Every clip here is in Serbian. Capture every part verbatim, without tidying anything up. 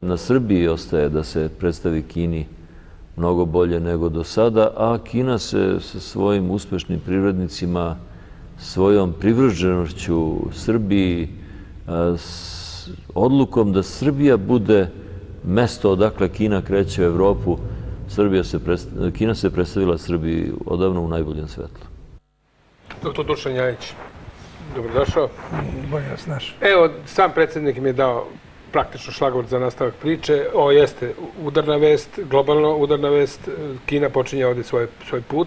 Na Srbiji ostaje da se predstavi Kini mnogo bolje nego do sada, a Kina se sa svojim uspešnim privrednicima, svojom privrženošću Srbiji, s odlukom da Srbija bude mesto odakle Kina kreće u Evropu, Kina se predstavila Srbiji odavno u najboljem svetlu. Doktor Dušan Jajić, dobrodošao. Bolje vas našao. Evo, sam predsjednik mi je dao praktično šlagvort za nastavak priče. Ovo jeste udarna vest, globalno udarna vest. Kina počinje ovdje svoj, svoj put.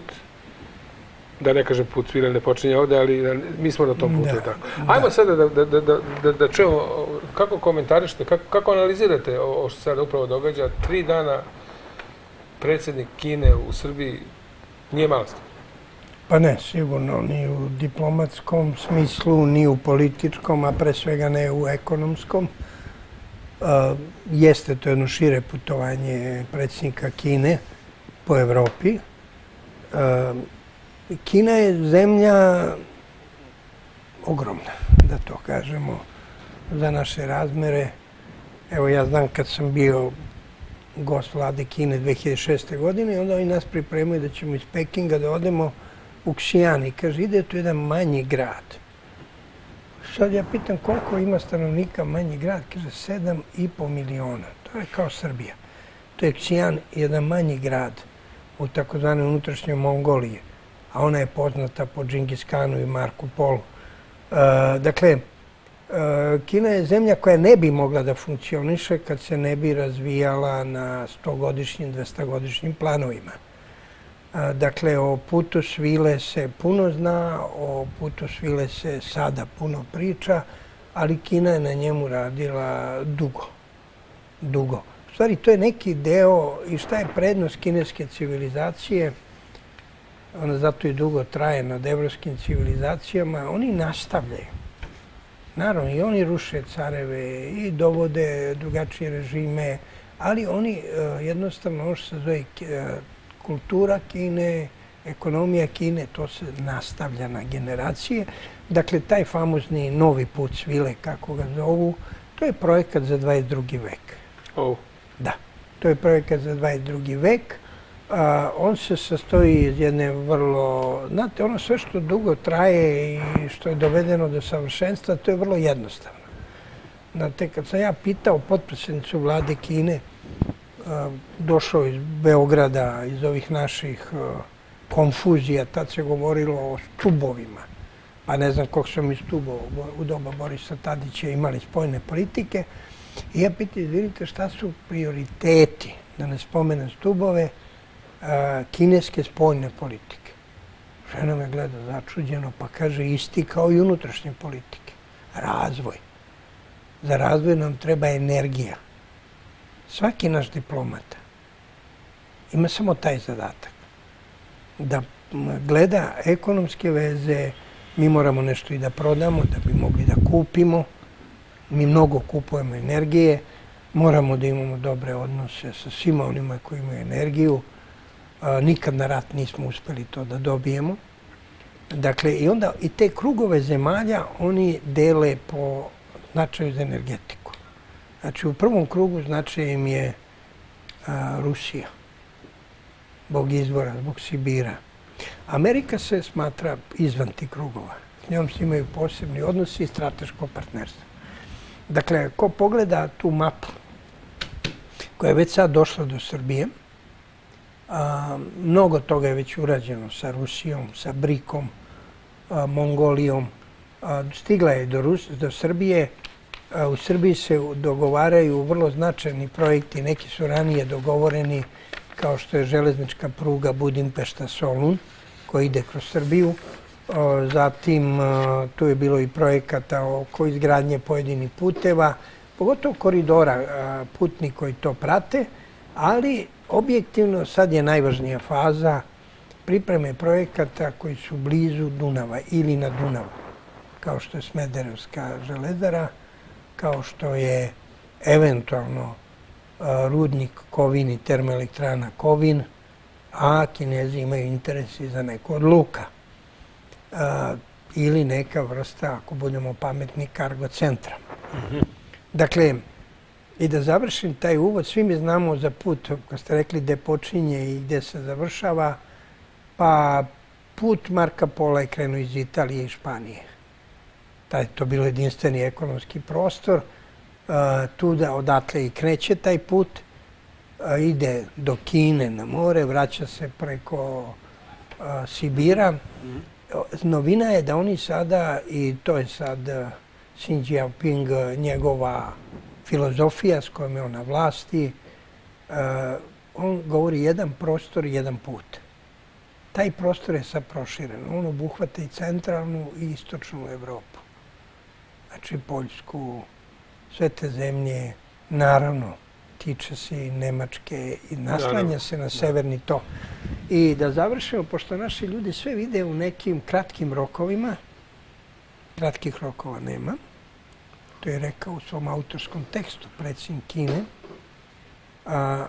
Da ne kažem put svile ne počinje ovdje, ali mi smo na tom putu. Da, tako. Ajmo sada da, da, da, da, da čujemo kako komentarišete, kako, kako analizirate ovo što se sada upravo događa. Tri dana predsjednik Kine u Srbiji nije mala stvar. Pa ne, sigurno, ni u diplomatskom smislu, ni u političkom, a pre svega ne u ekonomskom. Uh, jeste to jedno šire putovanje predsjednika Kine po Evropi. Uh, Kina je zemlja ogromna, da to kažemo, za naše razmere. Evo, ja znam kad sam bio gost vlade Kine dve hiljade šeste. godine, onda oni nas pripremaju da ćemo iz Pekinga da odemo u Xi'an i kaže, ide tu jedan manji grad. Sad ja pitam koliko ima stanovnika manji grad, kaže sedam i po miliona. To je kao Srbija. To je Xi'an, jedan manji grad u takozvanoj unutrašnjoj Mongoliji, a ona je poznata po Džingis Kanu i Marku Polu. Uh, dakle, uh, Kina je zemlja koja ne bi mogla da funkcioniše kad se ne bi razvijala na stogodišnjim, dvestogodišnjim planovima. Dakle, o putu svile se puno zna, o putu svile se sada puno priča, ali Kina je na njemu radila dugo. Dugo. U stvari, to je neki deo i šta je prednost kineske civilizacije, ona zato i dugo traje nad evropskim civilizacijama, oni nastavljaju. Naravno, i oni ruše careve i dovode drugačije režime, ali oni jednostavno, ono što se zove kultura Kine, ekonomija Kine, to se nastavlja na generacije. Dakle, taj famozni novi put svile, kako ga zovu, to je projekat za dvadeset drugi vek. Oh. Da, to je projekat za dvadeset drugi vek. A, on se sastoji iz jedne vrlo... Znate, ono sve što dugo traje i što je dovedeno do savršenstva, to je vrlo jednostavno. Znate, kad sam ja pitao potpredsjednicu vlade Kine, došao iz Beograda, iz ovih naših konfuzija, tad se govorilo o stubovima. Pa ne znam koliko smo mi stubova u doba Borisa Tadića imali spoljne politike. I ja pitam, izvinite, šta su prioriteti, da ne spomenem stubove, kineske spoljne politike? Žena me gleda začuđeno, pa kaže isti kao i unutrašnje politike. Razvoj. Za razvoj nam treba energija. Svaki naš diplomata ima samo taj zadatak. Da gleda ekonomske veze, mi moramo nešto i da prodamo, da bi mogli da kupimo. Mi mnogo kupujemo energije, moramo da imamo dobre odnose sa svima onima koji imaju energiju. Nikad na rat nismo uspeli to da dobijemo. Dakle, i onda i te krugove zemalja oni dele po značaju za energetiku. Znači, u prvom krugu značaj im je a, Rusija, zbog izbora, zbog Sibira. Amerika se smatra izvan tih krugova. S njom se imaju posebni odnosi i strateško partnerstvo. Dakle, ko pogleda tu mapu koja je već sad došla do Srbije, a, mnogo toga je već urađeno sa Rusijom, sa Brikom, a, Mongolijom. A, stigla je do, Rus, do Srbije. U Srbiji se dogovaraju vrlo značajni projekti, neki su ranije dogovoreni, kao što je železnička pruga Budimpešta-Solun, koja ide kroz Srbiju. Zatim, tu je bilo i projekata oko izgradnje pojedinih puteva, pogotovo koridora putni koji to prate, ali objektivno sad je najvažnija faza pripreme projekata koji su blizu Dunava ili na Dunavu, kao što je Smederevska železara, kao što je eventualno rudnik Kovin i termoelektrana Kovin, a Kinezi imaju interesi za neku od luka. Ili neka vrsta, ako budemo pametni, kargo centra. Dakle, I da završim taj uvod, svi mi znamo za put, kad ste rekli gde počinje i gde se završava, pa put Marka Pola je krenuo iz Italije i Španije. Taj je to bilo jedinstveni ekonomski prostor. Tu da odatle i kreće taj put, ide do Kine na more, vraća se preko Sibira. Novina je da oni sada, i to je sad Xi Jinping, njegova filozofija s kojom je on na vlasti, on govori jedan prostor, jedan put. Taj prostor je sad proširen. On obuhvata i centralnu i istočnu Evropu. Znači Poljsku, sve te zemlje, naravno, tiče se i Nemačke i naslanja se na severni tok. I da završimo, pošto naši ljudi sve vide u nekim kratkim rokovima, kratkih rokova nema, to je rekao u svom autorskom tekstu predsjednik Kine, a,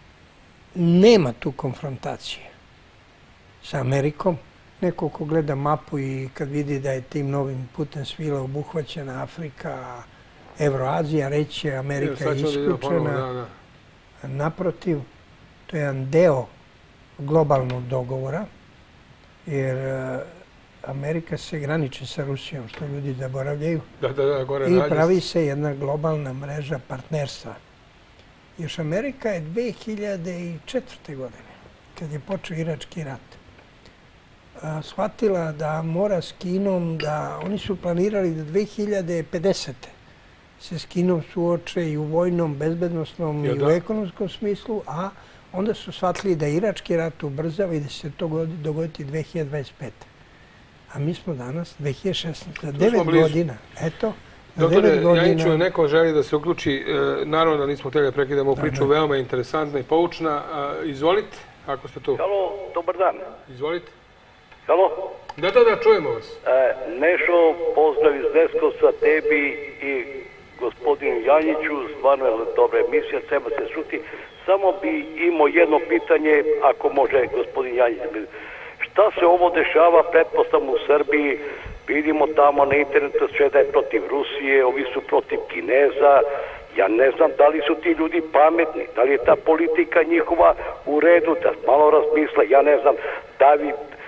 nema tu konfrontacije sa Amerikom. Neko ko gleda mapu i kad vidi da je tim novim putem svila obuhvaćena Afrika, Evroazija, reći Amerika je isključena. Naprotiv, to je jedan deo globalnog dogovora, jer Amerika se graniči sa Rusijom, što ljudi zaboravljaju. I pravi se jedna globalna mreža partnerstva. Još Amerika je dve hiljade četvrte. godine, kad je počeo Irački rat, shvatila da mora s Kinom, da oni su planirali da dve hiljade pedesete. se s Kinom suoče i u vojnom, bezbednosnom i u ekonomskom smislu, a onda su shvatili da Irački rat ubrzava i da će se to dogoditi dve hiljade dvadeset pete. A mi smo danas dve hiljade šesnaeste. Za devet godina. Eto, za devet godina... Doktore Janjiću, neko želi da se uključi. Naravno da nismo htjeli da prekidamo ovu priču, veoma interesantna i poučna. Izvolite, ako ste tu. Halo, dobar dan. Izvolite. Halo? Da, da, da, čujemo vas. Nešo, pozdrav iz Leskovca, tebi i gospodinu Janjiću, stvarno je dobra emisija, treba se čuti. Samo bi imao jedno pitanje, ako može gospodin Janjić. Šta se ovo dešava, pretpostavljamo u Srbiji, vidimo tamo na internetu sve da je protiv Rusije, ovi su protiv Kineza. Ja ne znam da li su ti ljudi pametni, da li je ta politika njihova u redu, da malo razmisle, ja ne znam, da vi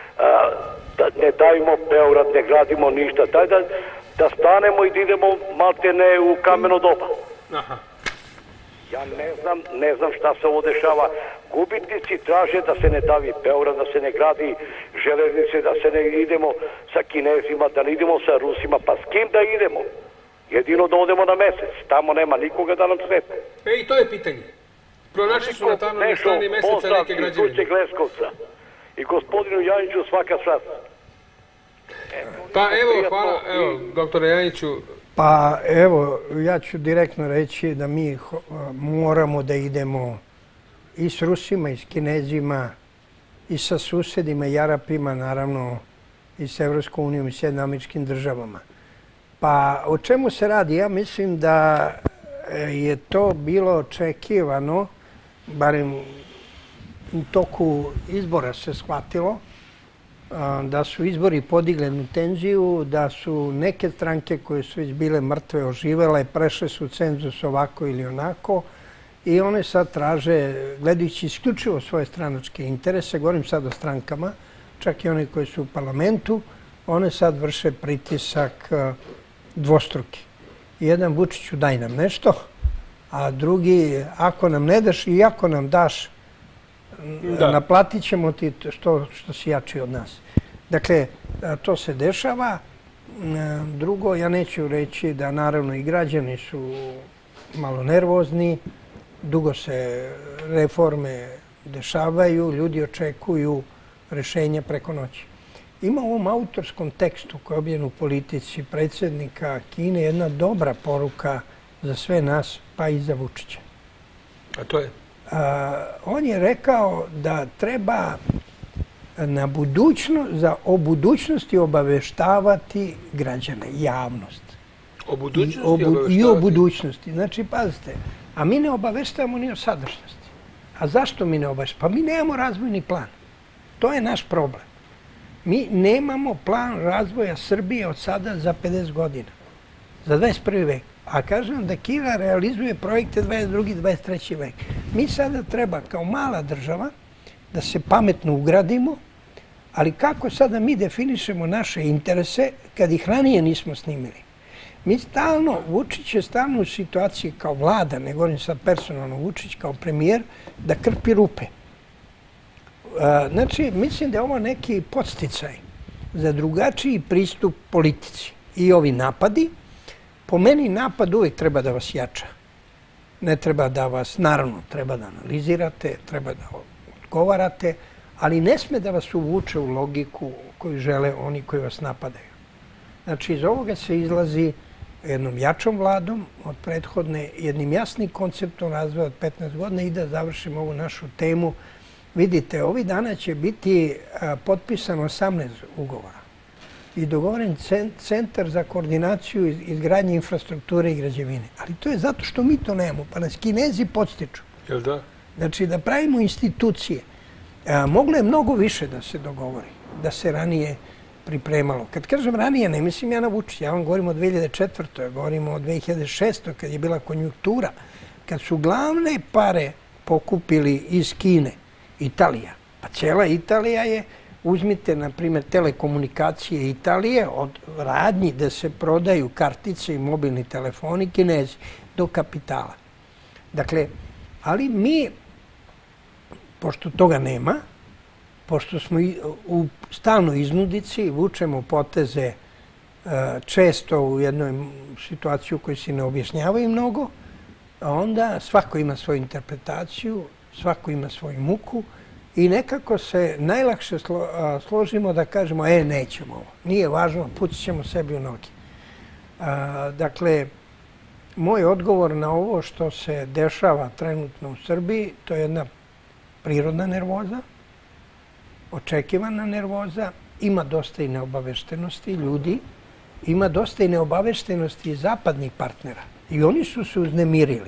da ne davimo Beograd, ne gradimo ništa, daj da, da stanemo i da idemo maltene u kameno doba. Aha. Ja ne znam, ne znam šta se ovo dešava. Gubitnici traže da se ne davi Beograd, da se ne gradi železnice, da se ne idemo sa Kinezima, da ne idemo sa Rusima, pa s kim da idemo? Jedino da odemo na mesec, tamo nema nikoga da nam svete. E, i to je pitanje. Pronašli su na tamnoj strani meseca neke građevine. I gospodinu Janjiću svaka čast. Pa evo, hvala, evo, doktore Janjiću. Pa evo, ja ću direktno reći da mi moramo da idemo i s Rusima, i s Kinezima, i sa susedima i Arapima, naravno, i s Evropskom unijom i Sjedinjenim Američkim Državama. Pa o čemu se radi? Ja mislim da je to bilo očekivano, barem u toku izbora se shvatilo da su izbori podigli jednu tenziju, da su neke stranke koje su već bile mrtve oživele, prešle su cenzus ovako ili onako i one sad traže, gledajući isključivo svoje stranačke interese, govorim sad o strankama, čak i one koje su u parlamentu, one sad vrše pritisak dvostruki. Jedan, Vučiću, daj nam nešto, a drugi, ako nam ne daš i ako nam daš, naplatit ćemo ti što si jači od nas. Dakle, to se dešava. Drugo, ja neću reći da naravno i građani su malo nervozni, dugo se reforme dešavaju, ljudi očekuju rešenja preko noći. Ima u ovom autorskom tekstu koji je objavljen u Politici predsjednika Kine jedna dobra poruka za sve nas, pa i za Vučića. A to je? On je rekao da treba na budućnost, o budućnosti obaveštavati građane, javnost. O budućnosti obaveštavati? I o budućnosti. Znači, pazite, a mi ne obaveštavamo ni o sadašnjosti. A zašto mi ne obaveštavamo? Pa mi nemamo razvojni plan. To je naš problem. Mi nemamo plan razvoja Srbije od sada za pedeset godina. Za dvadeset prvi vek. A kažem da Kina realizuje projekte dvadeset drugi dvadeset treći vek. Mi sada treba kao mala država da se pametno ugradimo, ali kako sada mi definišemo naše interese kad ih ranije nismo snimili? Mi stalno, Vučić je stalno u situaciji kao vlada, ne govorim sad personalno, Vučić kao premijer, da krpi rupe. Znači, mislim da je ovo neki podsticaj za drugačiji pristup politici. I ovi napadi, po meni napad uvijek treba da vas jača. Ne treba da vas, naravno, treba da analizirate, treba da odgovarate, ali ne sme da vas uvuče u logiku koju žele oni koji vas napadaju. Znači, iz ovoga se izlazi jednom jačom vladom od prethodne, jednim jasnim konceptom razvoja od petnaest godina i da završimo ovu našu temu. Vidite, ovih dana će biti potpisano osamnaest ugovora i dogovoren centar za koordinaciju izgradnje infrastrukture i građevine. Ali to je zato što mi to nemamo, pa nas Kinezi podstiču. Jel da? Znači, da pravimo institucije. Moglo je mnogo više da se dogovori, da se ranije pripremalo. Kad kažem ranije, ne mislim ja na Vučića, ja vam govorim o dve hiljade četvrtoj. govorim o dve hiljade šestoj. kad je bila konjunktura, kad su glavne pare pokupili iz Kine, Italija. Pa cijela Italija je, uzmite, na primjer, telekomunikacije Italije, od radnji da se prodaju kartice i mobilni telefoni, Kinezi, do kapitala. Dakle, ali mi, pošto toga nema, pošto smo u stalnoj iznudici, vučemo poteze često u jednoj situaciji u kojoj se ne objašnjavaju mnogo, onda svako ima svoju interpretaciju, svako ima svoju muku i nekako se najlakše složimo da kažemo, e, nećemo ovo, nije važno, pucat ćemo sebi u noge. Dakle, moj odgovor na ovo što se dešava trenutno u Srbiji, to je jedna prirodna nervoza, očekivana nervoza, ima dosta i neobaveštenosti ljudi, ima dosta i neobaveštenosti i zapadnih partnera. I oni su se uznemirili.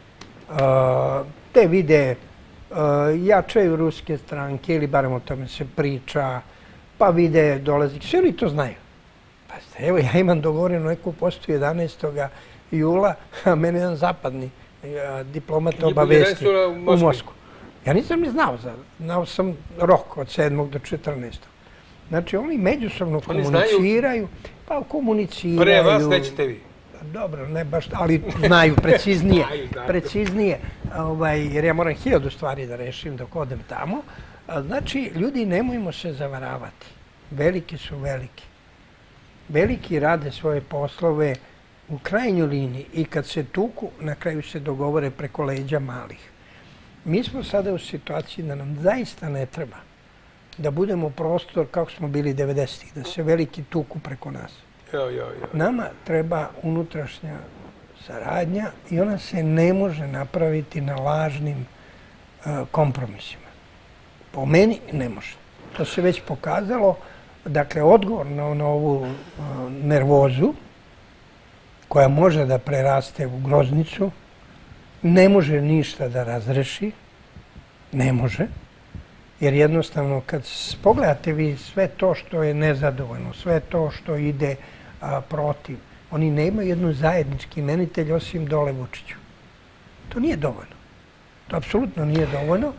Te vide jačaju ruske stranke, ili barem o tome se priča, pa vide dolazi, svi oni to znaju. Pa evo, ja imam dogovorenu neku postu jedanaestog jula, a mene jedan zapadni diplomat obavesti u Moskvu. Ja nisam ni znao, znao sam rok od sedmog do četrnaestog Znači, oni međusobno komuniciraju, pa komuniciraju... Pre vas nećete vi. Dobro, ne baš, ali znaju preciznije, preciznije, jer ja moram hiljadu stvari da rešim dok odem tamo. Znači, ljudi, nemojmo se zavaravati. Veliki su veliki. Veliki rade svoje poslove u krajnjoj liniji i kad se tuku, na kraju se dogovore preko leđa malih. Mi smo sada u situaciji da nam zaista ne treba da budemo prostor kako smo bili devedesetih, da se veliki tuku preko nas. Nama treba unutrašnja saradnja i ona se ne može napraviti na lažnim kompromisima. Po meni ne može. To se već pokazalo. Dakle, odgovor na ovu nervozu koja može da preraste u groznicu, ne može ništa da razreši, ne može, jer jednostavno kad pogledate vi sve to što je nezadovoljno, sve to što ide protiv, oni nemaju jednu zajednički imenitelj osim dole Vučiću. To nije dovoljno. To apsolutno nije dovoljno.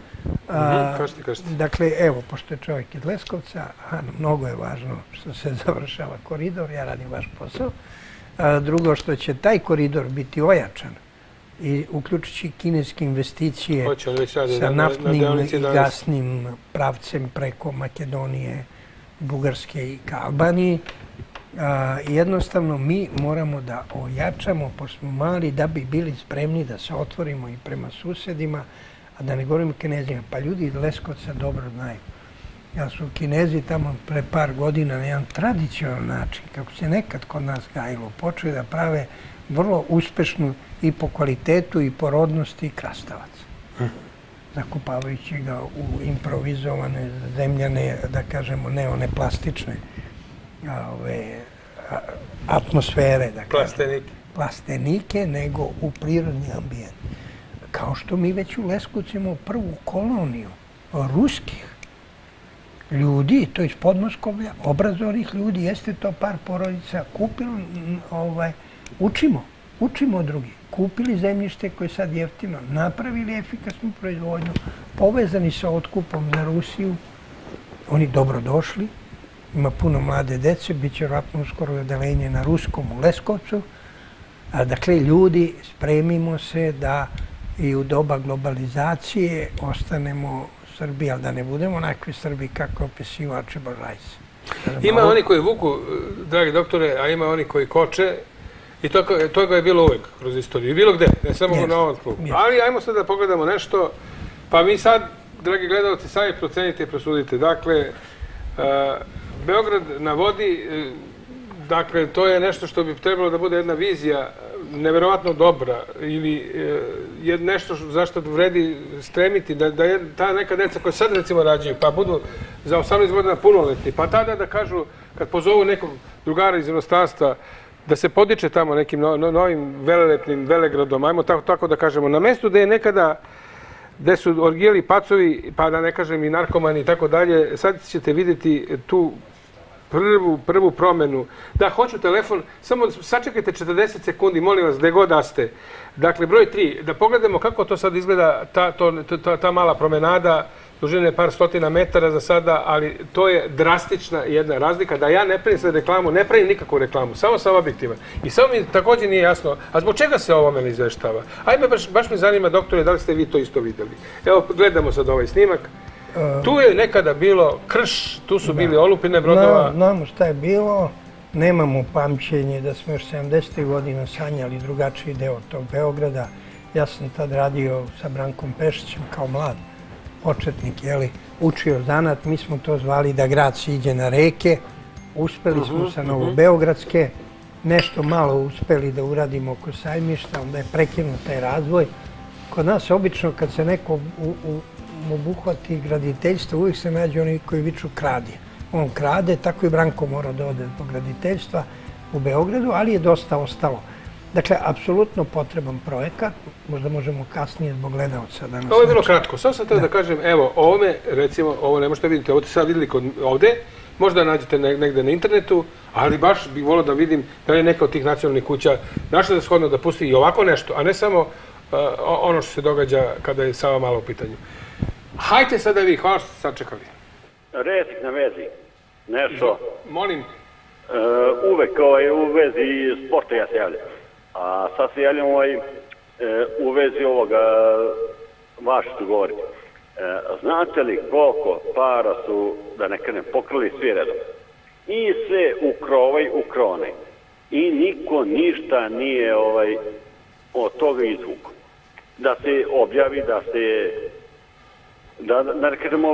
Dakle, evo, pošto je čovjek iz Leskovca, mnogo je važno što se završava koridor, ja radim vaš posao. Drugo, što će taj koridor biti ojačan i uključujući kineske investicije sa naftnim i gasnim pravcem preko Makedonije, Bugarske i ka Albaniji. Jednostavno, mi moramo da ojačamo, pošto smo mali, da bi bili spremni da se otvorimo i prema susedima, a da ne govorimo Kinezima. Pa ljudi iz Leskovca dobro znaju. Ja su Kinezi tamo pre par godina na jedan tradicionalan način, kako se nekad kod nas gajilo, počeli da prave vrlo uspešnu i po kvalitetu i po rodnosti krastavac. Zakupavajući ga u improvizovane zemljane, da kažemo, ne one plastične atmosfere. Plastenike. Plastenike, nego u prirodni ambijent. Kao što mi već u Leskovcu imamo prvu koloniju ruskih ljudi, to je iz Podmoskovlja, obrazovnih ljudi, jeste to par porodica kupilo, učimo, učimo od drugih. Kupili zemljište koje je sad jeftino, napravili efikasnu proizvodnju, povezani sa otkupom za Rusiju, oni dobro došli, ima puno mlade dece, bit će vjerojatno uskoro odelenje na Ruskom u Leskovcu. Dakle, ljudi, spremimo se da i u doba globalizacije ostanemo Srbi, ali da ne budemo onakvi Srbi kako opisivao Archibald Rice. Ima oni koji vuku, dragi doktore, a ima oni koji koče. I toga je bilo uvek kroz istoriju. I bilo gde, ne samo na ovom klubu. Ali ajmo sad da pogledamo nešto. Pa mi sad, dragi gledalci, sami procenite i prosudite. Dakle, Beograd na vodi, dakle, to je nešto što bi trebalo da bude jedna vizija neverovatno dobra ili je nešto za što vredi stremiti, da je ta neka deca koja sad recimo rađaju, pa budu za osamnaest godina punoletni, pa tada da kažu, kad pozovu nekog drugara iz inostranstva, da se podiče tamo nekim novim velelepnim velegradom, ajmo tako da kažemo, na mestu gde je nekada, gde su orgijeli pacovi, pa da ne kažem i narkomani i tako dalje, sad ćete vidjeti tu prvu promenu. Da, hoću telefon, samo sačekajte četrdeset sekundi, molim vas, gde god da ste. Dakle, broj tri, da pogledamo kako to sad izgleda, ta mala promenada, dužine par stotina metara za sada, ali to je drastična jedna razlika. Da ja ne pravim sad reklamu, ne pravim nikakvu reklamu, samo sam objektivan. I samo mi također nije jasno, a zbog čega se ovo mene izveštava? Ajme, baš me zanima, doktore, da li ste vi to isto videli? Evo, gledamo sad ovaj snimak. Tu je nekada bilo krš, tu su bili olupine brodova. Znamo šta je bilo, nemamo pamćenje da smo još sedamdesetih godina sanjali drugačiji deo tog Beograda. Ja sam tad radio sa Brankom Pešićem kao mlad početnik, jeli, učio zanat, mi smo to zvali da grad siđe na reke, uspeli smo sa Novobeogradske, nešto malo uspeli da uradimo oko Sajmišta, onda je prekinut taj razvoj. Kod nas obično kad se neko obuhvati graditeljstvo, uvijek se nađe oni koji viču krade. On krade, tako i Branko mora da ode zbog graditeljstva u Beogradu, ali je dosta ostalo. Dakle, apsolutno potreban projekat, možda možemo kasnije zbog gledalca danas. Ovo je bilo kratko, samo sam htio da kažem, evo, ovome, recimo, ovo ne možete vidjeti, ovo ste sad vidjeli ovde, možda nađete negde na internetu, ali baš bih volio da vidim da je neka od tih nacionalnih kuća našla da shodno da pusti i ovako nešto, a ne samo ono što se događa kada je Sava Mala u pitanju. Hajte sada vi, hvala što ste sačekali. Resnik na vezi, nešto. Molim. Uvek u vezi sporta ja se javljam. A sad se javljam u vezi ovoga vaš što govorite. Znate li koliko para su, da ne krenem, pokrili svi redom? I sve u krovaj, u krone. I niko ništa nije od toga izvuku. Da se objavi, da se, da ne kažem,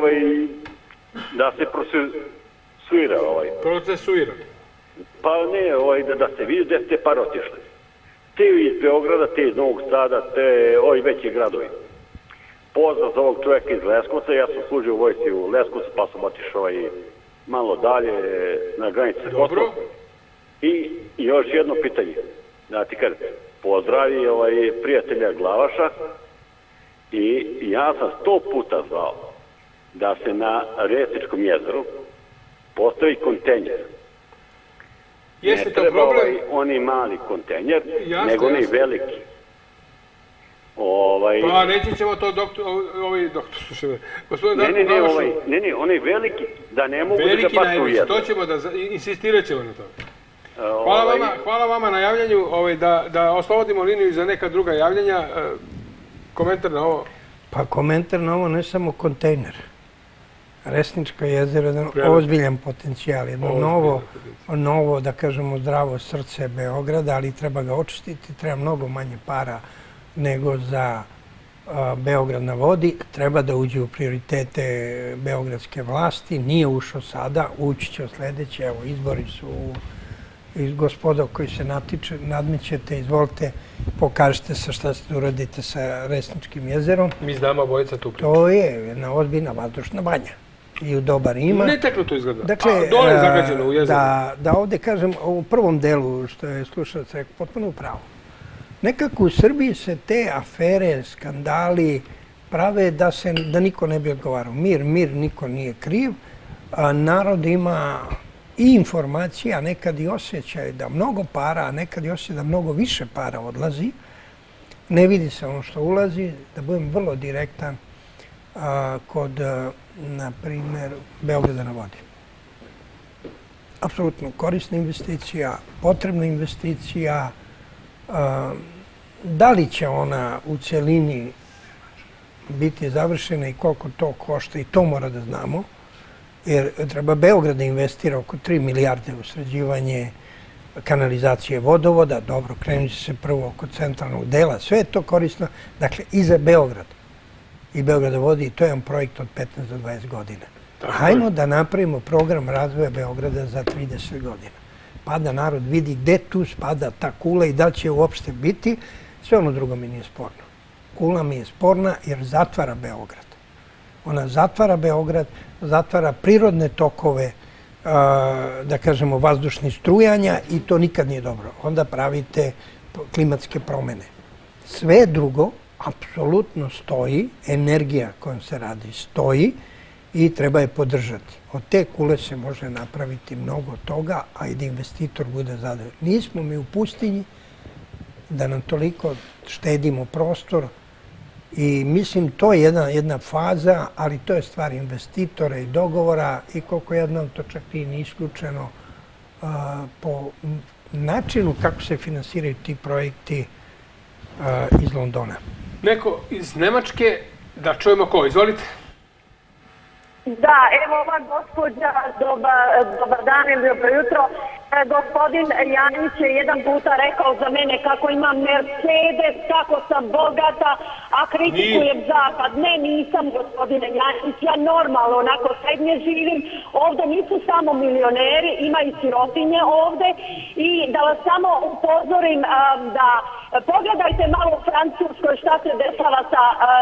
da se procesuira. Procesuira? Pa ne, da se vidi gde ste par otišli. Te iz Beograda, te iz Novog Sada, te ovi veći gradovi. Pozdrav za ovog čovjeka iz Leskovca, ja sam služio u vojsci u Leskovcu, pa sam otišao malo dalje na granici sa Kosovom. I još jedno pitanje, da ti kažem, pozdravi prijatelja Glavaša i ja sam sto puta zvao da se na Resničkom jezeru postavi kontejner. Ne treba oni mali kontejner, nego oni veliki. Pa reći ćemo to ovaj doktor, slušaj me. Ne, ne, ne, ne, oni veliki, da ne mogu da ga baš ujedu. To ćemo da, insistirat ćemo na to. Hvala vama na javljanju, da oslobodimo liniju za neka druga javljanja. Komentar na ovo? Pa komentar na ovo ne samo kontejner. Resničko jezero je jedan ozbiljan potencijal, jedno novo, novo, da kažemo, zdravo srce Beograda, ali treba ga očistiti, treba mnogo manje para nego za Beograd na vodi, treba da uđe u prioritete beogradske vlasti, nije ušao sada, ući će u sljedeće, evo, izbori su gospoda koji se nadmećete, izvolite, pokažite se šta ste uradite sa Resničkim jezerom. Mi znamo obojica tu priču. To je jedna ozbiljna vazdušna banja. I u doba Rima. Ne teklo to izgleda, a dole je zagađeno u jezeru. Da ovdje kažem, u prvom delu što je slušalac rekao, potpuno upravo. Nekako u Srbiji se te afere, skandali prave da niko ne bi odgovarao. Mir, mir, niko nije kriv. Narod ima i informacije, a nekad i osjećaj da mnogo para, a nekad i osjećaj da mnogo više para odlazi. Ne vidi se ono što ulazi. Da budem vrlo direktan, kod, na primjer, Beograda na vodi. Apsolutno korisna investicija, potrebna investicija. Da li će ona u celini biti završena i koliko to košta, i to mora da znamo, jer treba Beograd da investira oko tri milijarde u sređivanje kanalizacije vodovoda. Dobro, krenut će se prvo oko centralnog dela, sve je to korisno. Dakle, i za Beograd i Beograda vodi, i to je jedan projekt od petnaest do dvadeset godina. Hajmo da napravimo program razvoja Beograda za trideset godina. Pa da narod vidi gde tu spada ta kula i da će uopšte biti. Sve ono drugo mi nije sporno. Kula mi je sporna jer zatvara Beograd. Ona zatvara Beograd, zatvara prirodne tokove, da kažemo, vazdušnih strujanja i to nikad nije dobro. Onda pravite klimatske promene. Sve drugo apsolutno stoji, energija kojom se radi stoji i treba je podržati. Od te kule se može napraviti mnogo toga, a i da investitor bude zadovoljan. Nismo mi u pustinji da nam toliko štedimo prostor i mislim to je jedna, jedna faza, ali to je stvar investitora i dogovora i koliko ja znam to čak i nije isključeno a, po načinu kako se finansiraju ti projekti a, iz Londona. Neko iz Nemačke, da čujemo ko, izvolite. Da, evo ova gospođa, dobar dan ili dobro jutro. Gospodin Janjić je jedan puta rekao za mene kako imam Mercedes, kako sam bogata, a kritikujem Zapad. Ne, nisam, gospodine Janjić, ja normalno onako srednje živim. Ovde nisu samo milioneri, ima i sirotinje ovde. I da vas samo upozorim da pogledajte malo u Francuskoj šta se dešava sa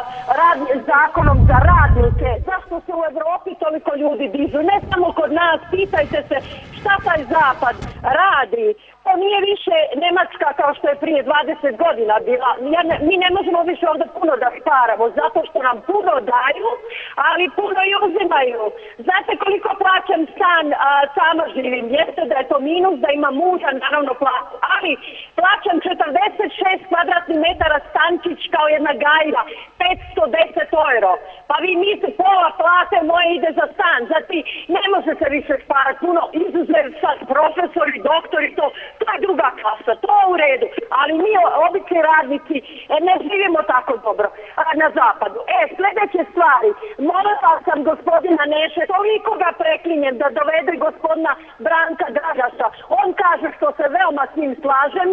zakonom za radnike. Zašto se u Evropi toliko ljudi dižu? Ne samo kod nas, pitajte se šta taj Zapad radi. To nije više Nemačka kao što je prije dvadeset godina bila. Mi ne možemo više ovdje puno da staramo, zato što nam puno daju, ali puno i uzimaju. Znate koliko plaćam stan, sama živim, jeste da je to minus, da ima muža, naravno plaću, ali plaćam četrdeset šest kvadratnih metara stančić kao jedna gajba, petsto deset euro. Pa vi mislite, pola plate moje ide za stan, znači ne možete više sparati puno, izuzev sad profesori, doktori, to To je druga klasa, to je u redu, ali mi obični radnici ne živimo tako dobro na zapadu. E, sljedeće stvari, molila sam gospodina Neše, toliko ga preklinjem da dovede gospodina Branka Dragaša. On kaže što se veoma s njim slažem.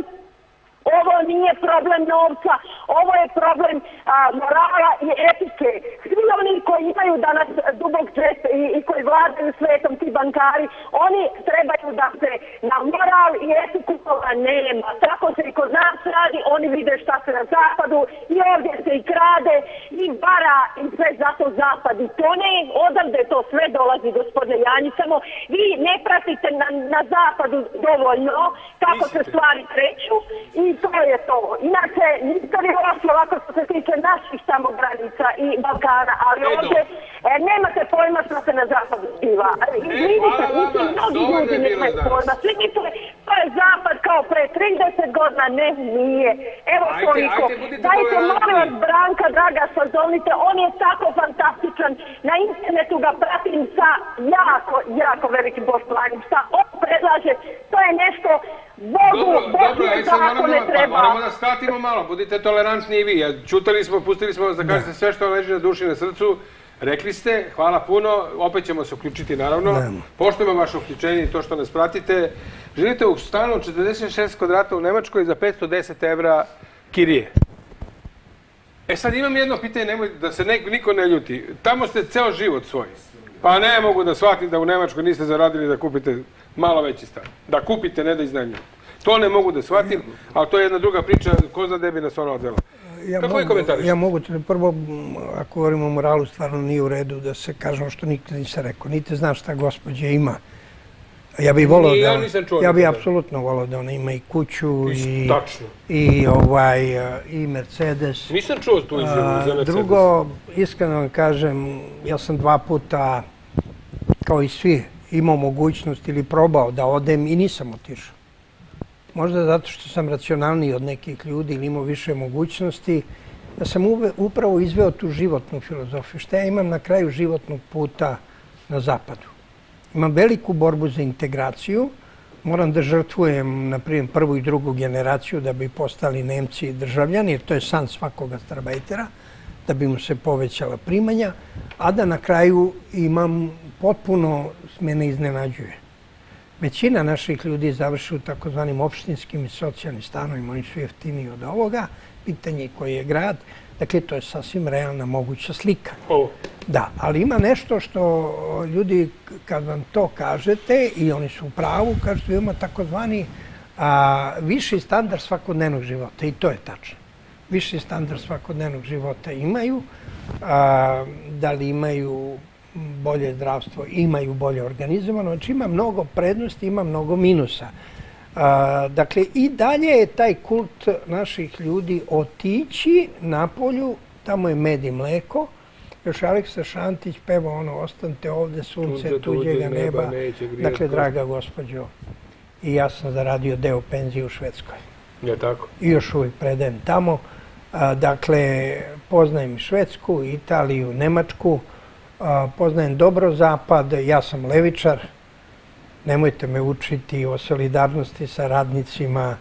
Ovo nije problem novca, ovo je problem morala i etike. Svi oni koji imaju danas dubok džep i koji vladaju svetom, ti bankari, oni trebaju da se na moral i etiku toga nema. Tako se i kod nas radi, oni vide šta se na zapadu i ovdje se i krade i vara i sve zato zapad. I to ne, odavde to sve dolazi, gospodine Janjić, samo vi ne pratite na, na zapadu dovoljno kako se stvari kreću i to je to. Inače, niste li loši ovako što se tiče naših tamo granica i Balkana, ali ovdje e, nemate pojma što se na zapadu zbiva. Vidite, niti mnogi ljudi nemaju pojma. Svi misle, to je zapad kao pre trideset godina, ne, nije. Evo toliko. Dajte, molim vas, Branka Dragaša, zovnite, on je tako fantastičan. Na internetu ga pratim sa jako, jako velikim poštovanjem. Šta on predlaže, to je nešto Bogu, Bogu tako ne treba. Moramo da statimo malo, budite tolerantni i vi. Čutali smo, pustili smo vas da kažete sve što leži na duši i na srcu. Rekli ste, hvala puno, opet ćemo se uključiti naravno. Poštujemo vaše uključenje i to što nas pratite. Živite u stanu četrdeset šest kvadrata u Nemačkoj za petsto deset evra kirije. E sad imam jedno pitanje, nemoj da se niko ne ljuti. Tamo ste ceo život svoj. Pa ne mogu da shvatim da u Nemačkoj niste zaradili da kupite malo veći stan. Da kupite, ne da iznajmljujete. To ne mogu da shvatim, ali to je jedna druga priča, ko zna gde bi nas ona odvela. Kako je komentariš? Ja mogu, prvo, ako govorimo o moralu, stvarno nije u redu da se kaže što nikad nisam rekao. Niti znam šta gospođa ima. Ja bih volao da ona, ja bih apsolutno volao da ona ima i kuću i, i, ovaj, i Mercedes. Nisam čuo tu izjavu za Mercedes. Drugo, iskreno vam kažem, ja sam dva puta, kao i svi, imao mogućnost ili probao da odem i nisam otišao. Možda zato što sam racionalniji od nekih ljudi ili imao više mogućnosti, da sam upravo izveo tu životnu filozofiju. Šta ja imam na kraju životnog puta na zapadu? Imam veliku borbu za integraciju, moram da žrtvujem, na primjer, prvu i drugu generaciju da bi postali Nemci državljani, jer to je san svakoga starbajtera, da bi mu se povećala primanja, a da na kraju imam potpuno, me ne iznenađuje. Većina naših ljudi završi u takozvanim opštinskim i socijalnim stanovima, oni su jeftiniji od ovoga, pitanje koji je grad, dakle to je sasvim realna moguća slika. Da, ali ima nešto što ljudi, kad vam to kažete, i oni su u pravu, kažete da ima takozvani viši standard svakodnevnog života, i to je tačno. Viši standard svakodnevnog života imaju, da li imaju bolje zdravstvo, imaju bolje organizovano, znači ima mnogo prednosti, ima mnogo minusa. Dakle, i dalje je taj kult naših ljudi otići napolju, tamo je med i mleko, još Aleksa Šantić peva ono, ostanite ovde, sunce tuđega neba, dakle, draga gospođo, i ja sam zaradio deo penzije u Švedskoj. Je tako? I još uvijek predajem tamo. Dakle, poznajem Švedsku, Italiju, Nemačku, poznajem dobro zapad, ja sam levičar, nemojte me učiti o solidarnosti sa radnicima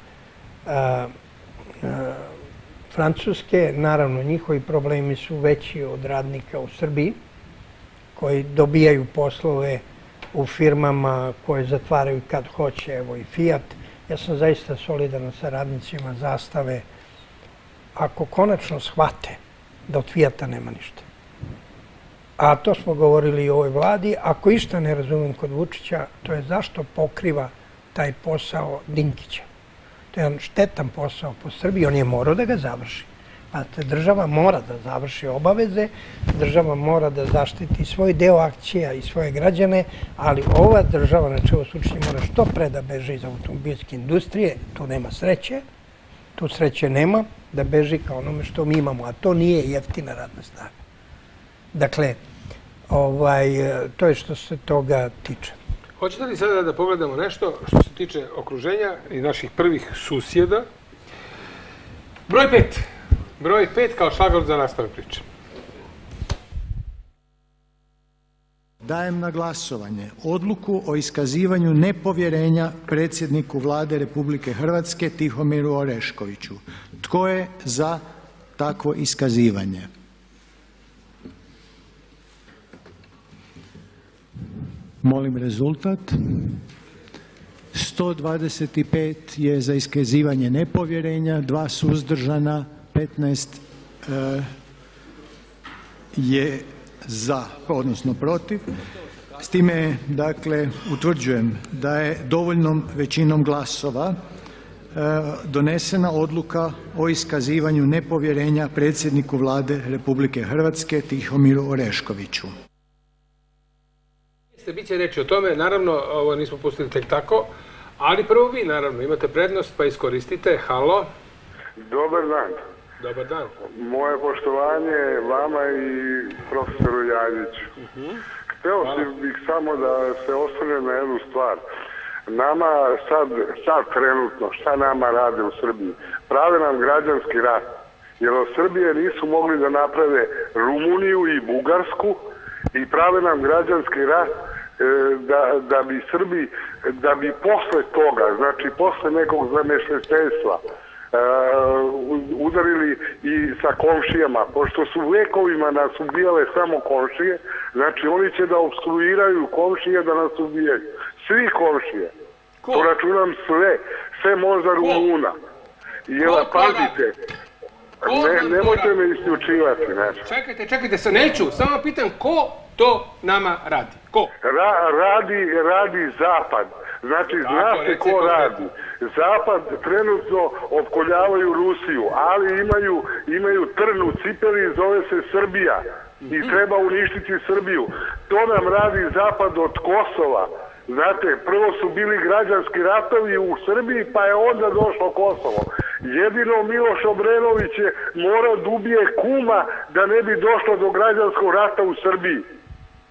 Francuske. Naravno, njihovi problemi su veći od radnika u Srbiji, koji dobijaju poslove u firmama koje zatvaraju kad hoće, evo i Fiat. Ja sam zaista solidaran sa radnicima Zastave, ako konačno shvate da od Fijata nema ništa. A to smo govorili i o ovoj vladi. Ako išta ne razumem kod Vučića, to je zašto pokriva taj posao Dinkića. To je jedan štetan posao po Srbiji, on je morao da ga završi. Država mora da završi obaveze, država mora da zaštiti svoj deo akcija i svoje građane, ali ova država, znači ovo slučaj, mora što pre da beže iz automobilske industrije, tu nema sreće, tu sreće nema, da beži kao onome što mi imamo, a to nije jeftina radna snaga. Dakle, to je što se toga tiče. Hoćete li sada da pogledamo nešto što se tiče okruženja i naših prvih susjeda? Broj pet. Broj pet kao šlagvort za nastavak priče. Dajem na glasovanje odluku o iskazivanju nepovjerenja predsjedniku Vlade Republike Hrvatske Tihomiru Oreškoviću. Tko je za takvo iskazivanje? Molim rezultat. sto dvadeset pet je za iskazivanje nepovjerenja, dva suzdržana, petnaest je za, odnosno protiv. S time, dakle, utvrđujem da je dovoljnom većinom glasova donesena odluka o iskazivanju nepovjerenja predsjedniku Vlade Republike Hrvatske Tihomiru Oreškoviću. Biće reći o tome, naravno, ovo nismo pustili tek tako, ali prvo vi, naravno, imate prednost, pa iskoristite. Halo. Dobar dan. Dobar dan. Moje poštovanje vama i profesoru Janjiću. Hteo bih samo da se osvrnem na jednu stvar. Nama sad, sad trenutno, šta nama rade u Srbiji? Prave nam građanski rat. Jer od Srbije nisu mogli da naprave Rumuniju i Bugarsku i prave nam građanski rat da bi Srbi, da bi posle toga, znači posle nekog zamešateljstva, udarili i sa komšijama, pošto su vekovima nas ubijale samo komšije, znači oni će da obstruiraju komšije da nas ubijaju. Svi komšije. To računam sve, sve možda Rumuna. Jel, pazite, nemojte me isključivati. Čekajte, čekajte se, neću, samo pitam ko to nama radi? Ko? Radi, radi Zapad. Znači, zna se ko radi. Zapad trenutno opkoljavaju Rusiju, ali imaju, imaju trn u cipeli, zove se Srbija. I treba uništiti Srbiju. To nam radi Zapad od Kosova. Znate, prvo su bili građanski ratovi u Srbiji, pa je onda došlo Kosovo. Jedino Miloš Obrenović je morao da ubije kuma da ne bi došlo do građanskog rata u Srbiji.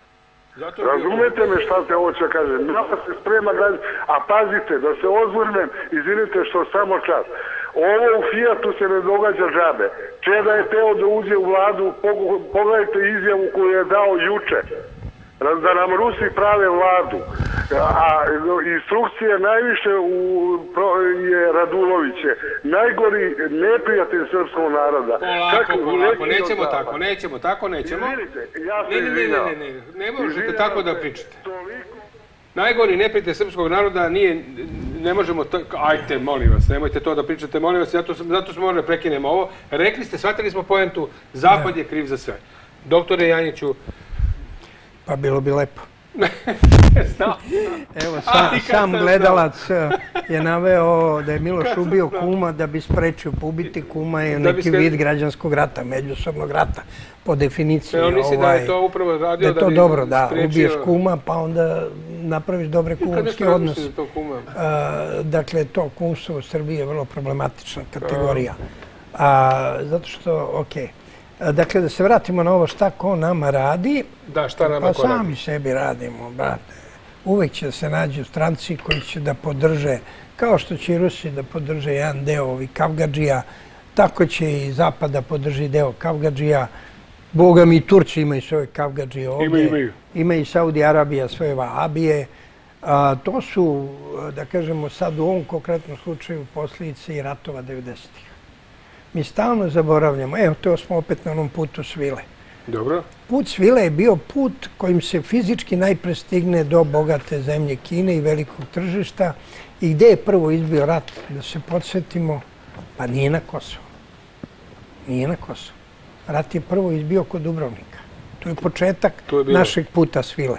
Razumete me šta te hoće kažem? Nama se sprema građan, a pazite, da se ozvrnem, izvinite što samo čas. Ovo u Fijatu se ne događa džabe. Čeda je teo da uđe u vladu, pogledajte izjavu koju je dao juče, da nam Rusi prave vladu. A instrukcije najviše u, je Raduloviće, najgori neprijatelj srpskog naroda. Polako, polako, nećemo tako, nećemo tako, nećemo. Ja se ne, ne, ne, ne, ne, ne možete tako da pričate. Najgori neprijatelj srpskog naroda nije, ne možemo, ajte, molim vas, nemojte to da pričate, molim vas, zato, zato smo morali prekinemo ovo. Rekli ste, shvatili smo poentu, Zapad je kriv za sve. Doktore Janjiću... Pa bilo bi lepo. Evo, sam gledalac je naveo da je Miloš ubio kuma da bi sprečio, pa ubiti kuma je neki vid građanskog rata, međusobnog rata, po definiciji. On misli da je to upravo radio da bi... Da je to dobro, da, ubiješ kuma, pa onda napraviš dobre kumovske odnose. Dakle, to kumstvo u Srbiji je vrlo problematična kategorija. Zato što, okej, dakle, da se vratimo na ovo šta ko nama radi. Da, šta nama ko radi? Pa sami sebi radimo, brate. Uvek će da se nađu stranci koji će da podrže, kao što će i Rusi da podrže jedan deo ovih Kavgadžija, tako će i Zapad da podrži deo Kavgadžija. Boga mi i Turci imaju svoje Kavgadžije ovdje. Imaju, imaju. Ima i Saudi Arabija svoje Vahabije. To su, da kažemo sad u ovom konkretnom slučaju, posljedice i ratova devedesetih. Mi stalno zaboravljamo, evo to smo opet na onom putu svile. Dobro. Put svile je bio put kojim se fizički najpre stigne do bogate zemlje Kine i velikog tržišta. I gde je prvo izbio rat, da se podsjetimo, pa nije na Kosovo. Nije na Kosovo. Rat je prvo izbio kod Dubrovnika. To je početak našeg puta svile.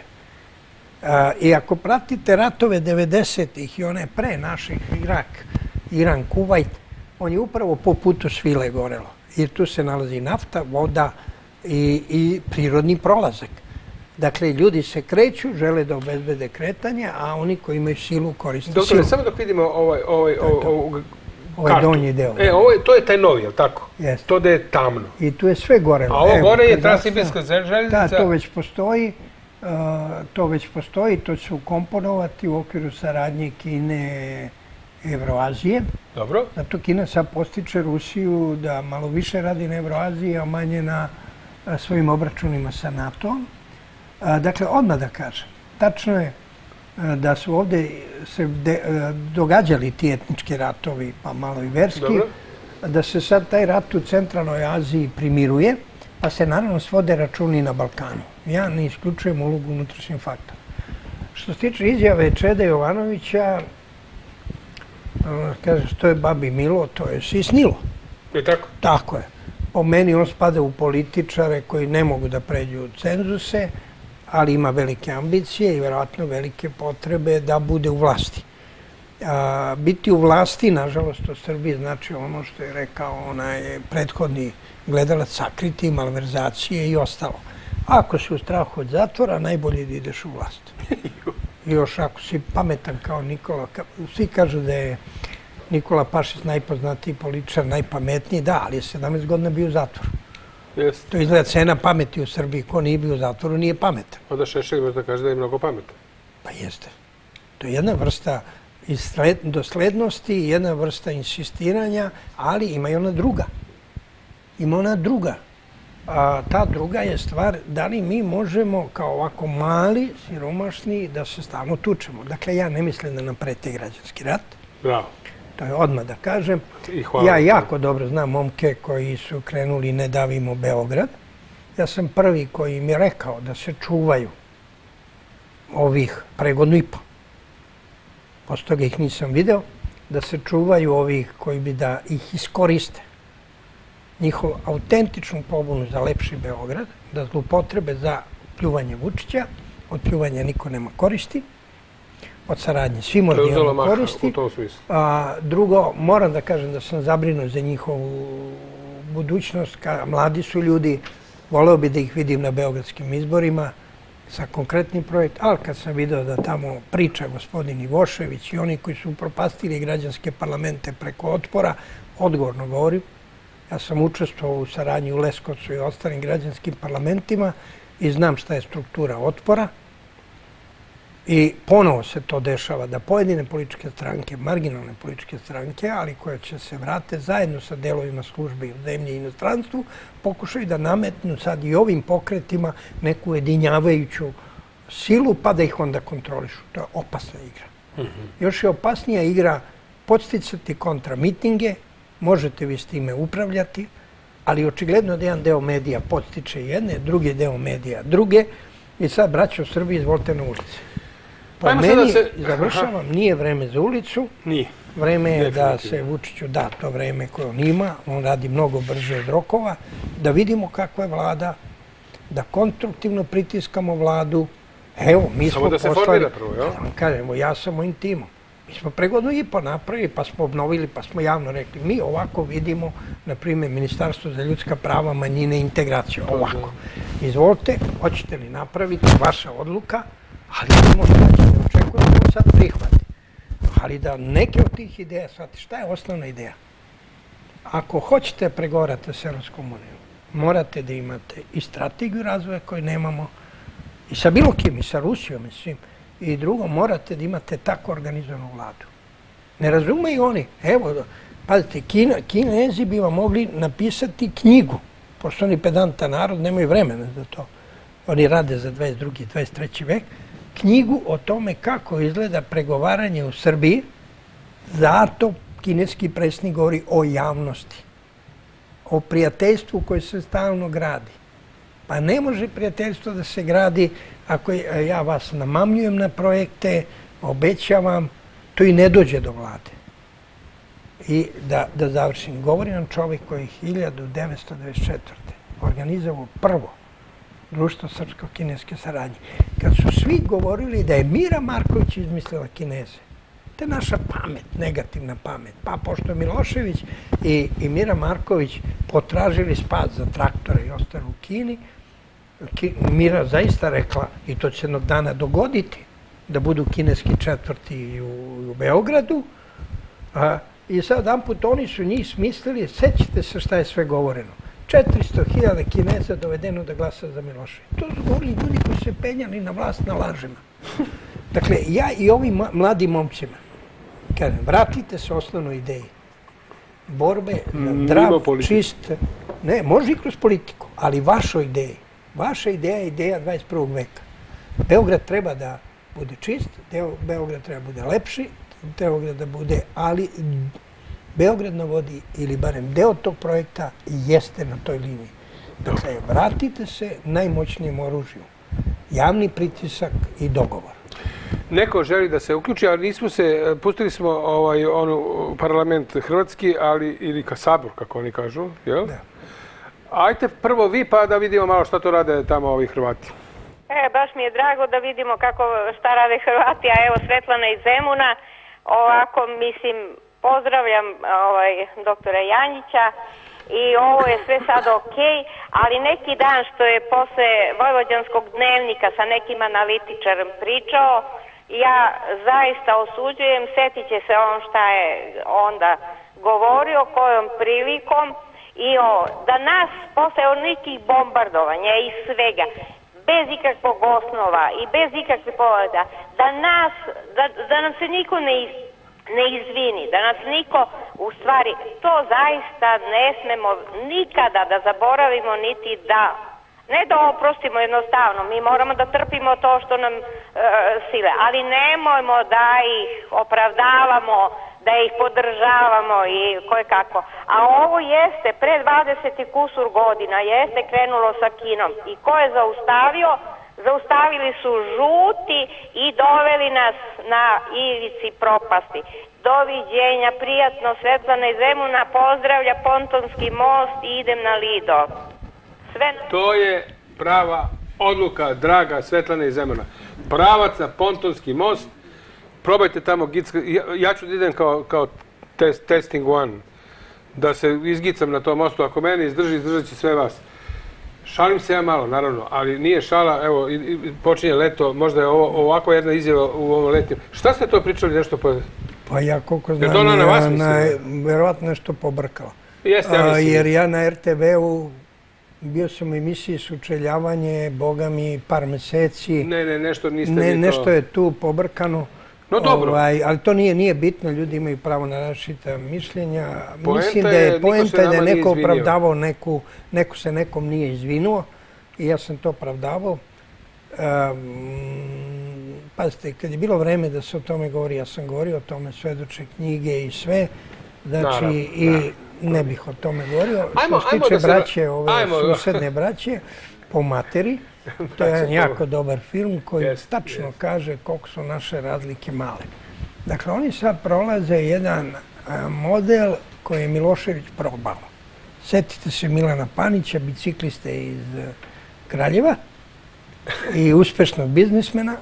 I ako pratite ratove devedesetih i one pre naših, Irak, Iran, Kuvajt, on je upravo po putu svile gorelo. Jer tu se nalazi nafta, voda i prirodni prolazak. Dakle, ljudi se kreću, žele da obezbede kretanje, a oni koji imaju silu koriste silu. Doktore, samo dok vidimo ovaj kartu. Ovaj donji deo. E, to je taj novi, je li tako? Jeste. To da je tamno. I tu je sve gorelo. A ovo gore je Transsibirska željeznica? Da, to već postoji. To već postoji, to će ukomponovati u okviru saradnje Kine, Evroazije. Dobro. Zato Kina sad postiče Rusiju da malo više radi na Evroaziji, a manje na svojim obračunima sa NATO-om. Dakle, odmah da kažem, tačno je da su ovdje se događali ti etnički ratovi, pa malo i verski, da se sad taj rat u centralnoj Aziji primiruje, pa se naravno svode računi na Balkanu. Ja ne isključujem ulogu unutrašnjim faktora. Što se tiče izjave Čede Jovanovića, kaže što je babi milo, to je si snilo. Je tako? Tako je. Po meni on spada u političare koji ne mogu da pređu cenzuse, ali ima velike ambicije i verovatno velike potrebe da bude u vlasti. Biti u vlasti, nažalost, u Srbiji znači ono što je rekao onaj prethodni gledalac, sakriti, malverzacije i ostalo. Ako si u strahu od zatvora, najbolje da ideš u vlast. I još ako si pametan kao Nikola, svi kažu da je Nikola Pašić najpoznatiji političar, najpametniji, da, ali je sedamnaest godina bio u zatvoru. To izgleda cena pameti u Srbiji. Ko nije bio u zatvoru, nije pametan. Onda Šešelj možda kaže da je mnogo pametan. Pa jeste. To je jedna vrsta doslednosti, jedna vrsta insistiranja, ali ima i ona druga. Ima ona druga. Ta druga je stvar da li mi možemo kao ovako mali, siromašni, da se stalno tučemo. Dakle, ja ne mislim da nam prete građanski rat. Bravo. To je odmah da kažem. Ja jako dobro znam momke koji su krenuli Ne davimo Beograd. Ja sam prvi koji im je rekao da se čuvaju ovih pre godinu i po. Posle toga ih nisam video. Da se čuvaju ovih koji bi da ih iskoriste. Njihovu autentičnu pobunu za lepši Beograd, da zloupotrebe za pljuvanje Vučića, od pljuvanja niko nema koristi, od saradnje svi možda imamo koristi. Drugo, moram da kažem da sam zabrinut za njihovu budućnost, mladi su ljudi, voleo bi da ih vidim na beogradskim izborima sa konkretnim projektom, ali kad sam video da tamo priča gospodin Ivošević i oni koji su upropastili građanske parlamente preko Otpora, odgovorno govorim. Ja sam učestvovao u saradnji u Leskovcu i ostalim građanskim parlamentima i znam šta je struktura Otpora I ponovo se to dešava da pojedine političke stranke, marginalne političke stranke, ali koje će se vrate zajedno sa delovima službe u zemlji i inostranstvu, pokušaju da nametnu sad i ovim pokretima neku ujedinjavajuću silu pa da ih onda kontrolišu. To je opasna igra. Još je opasnija igra podsticati kontramitinge, možete vi s time upravljati, ali očigledno da jedan deo medija podstiče jedne, drugi deo medija druge i sad, braćo u Srbiji, izvolite na ulici. Po meni, završavam, nije vreme za ulicu. Nije. Vreme je da se Vučiću da to vreme koje on ima, on radi mnogo brže od rokova, da vidimo kakva je vlada, da konstruktivno pritiskamo vladu. Evo, mi smo poslali... Samo da se formira prvo, jel? Kažemo, ja sam mojim timom. Mi smo pre godinu i po napravili, pa smo obnovili, pa smo javno rekli. Mi ovako vidimo, na primjer, Ministarstvo za ljudska prava, manjine i integraciju. Ovako. Izvolite, hoćete li napraviti, vaša odluka, ali idemo šta ćete, očekujemo da sad prihvati. Ali da neke od tih ideja, shvati, šta je osnovna ideja? Ako hoćete pregovarati s Evropskom unijom, morate da imate i strategiju razvoja koju nemamo, i sa bilo kim, i sa Rusijom, i svim. I drugo, morate da imate tako organizovanu vladu. Ne razumeju oni. Evo, pazite, Kinezi bi vam mogli napisati knjigu, pošto oni pedantan narod, nemaju vremena za to. Oni rade za dvadeset drugi i dvadeset treći vek. Knjigu o tome kako izgleda pregovaranje u Srbiji, zato kineski predsjednik govori o javnosti, o prijateljstvu koje se stalno gradi. Pa ne može prijateljstvo da se gradi ako ja vas namamljujem na projekte, obećavam, to i ne dođe do vlade. I da, da završim, govori nam čovjek koji je hiljadu devetsto devedeset četvrte organizovao prvo društvo srpsko-kineske saradnje. Kad su svi govorili da je Mira Marković izmislila Kineze, to je naša pamet, negativna pamet. Pa pošto je Milošević i, i Mira Marković potražili spas za traktore i ostalo u Kini, Mira zaista rekla, i to će jednog dana dogoditi, da budu kineski četvrti u, u Beogradu. A, I sad jedan put oni su njih smislili, sećate se šta je sve govoreno. četiristo hiljada Kineza dovedeno da glasa za Miloševića. To su govorili ljudi koji se penjali na vlast na lažima. Dakle, ja i ovim mladim momcima, kažem, vratite se osnovnoj ideji. Borbe za zdrav, čist, ne, može i kroz politiku, ali vašoj ideji. Vaša ideja je ideja dvadeset prvog veka. Beograd treba da bude čist, Beograd treba da bude lepši, Beograd da bude, ali Beograd na vodi, ili barem deo tog projekta, jeste na toj liniji. Dakle, vratite se najmoćnijem oružju. Javni pritisak i dogovor. Neko želi da se uključi, ali nismo se, pustili smo ovaj, onu parlament hrvatski, ali ili ka sabor, kako oni kažu, jel? Da. Ajte prvo vi pa da vidimo malo šta to rade tamo ovi Hrvati. E, baš mi je drago da vidimo kako, šta rade Hrvati, a evo Svetlana iz Zemuna, ovako, mislim, pozdravljam ovaj, doktora Janjića i ovo je sve sad okej, ali neki dan što je posle Vojvođanskog dnevnika sa nekim analitičarem pričao, ja zaista osuđujem, setit će se on šta je onda govorio, kojom prilikom, i o, da nas posle nekih bombardovanja i svega, bez ikakvog osnova i bez ikakvih povoda, da nas, da, da nam se niko ne, iz, ne izvini, da nas niko, u stvari, to zaista ne smemo nikada da zaboravimo, niti da, ne da oprostimo jednostavno, mi moramo da trpimo to što nam e, sile, ali nemojmo da ih opravdavamo, da ih podržavamo i koje kako. A ovo jeste, pre dvadeset i kusur godina, jeste krenulo sa Kinom. I ko je zaustavio? Zaustavili su žuti i doveli nas na ivici propasti. Doviđenja, prijatno, Svetlana iz Zemuna, pozdravlja Pontonski most i idem na Lido. Sve... To je prava odluka, draga Svetlana iz Zemuna. Pravac na Pontonski most. Probajte tamo gicka, ja, ja ću da idem kao, kao test, testing one, da se izgicam na tom mostu, ako mene izdrži, izdržat će sve vas. Šalim se ja malo, naravno, ali nije šala, evo, i, i, počinje leto, možda je ovo, ovako jedna izjava u ovom letnjem. Šta ste to pričali, nešto po... Pa ja koliko znam, ja, na, verovatno nešto pobrkala. Jeste, ja mislim. Jer ja na er te ve u Bio sam u emisiji Sučeljavanje, boga mi, par meseci. Ne, ne, nešto niste ne, vi to... Nešto je tu pobrkano. No dobro. Ovaj, ali to nije, nije bitno, ljudi imaju pravo na različita mišljenja. Poenta Mislim da je, je niko poenta se da je nama nije neko izvinio. opravdavao neku, neko se nekom nije izvinuo i ja sam to opravdavao. Um, pazite, kad je bilo vreme da se o tome govori, ja sam govorio o tome, svedoče knjige i sve. Znači, Naravno, i naravno. ne bih o tome govorio. Ajmo, Što se ajmo tiče da se- braće, ove ajmo. susedne braće, po materi, to je jedan Braće, jako po- dobar film koji Jest, tačno jest. kaže koliko su naše razlike male. Dakle, oni sad prolaze jedan a, model koji je Milošević probao. Setite se Milana Panića, bicikliste iz e, Kraljeva i uspešnog biznismena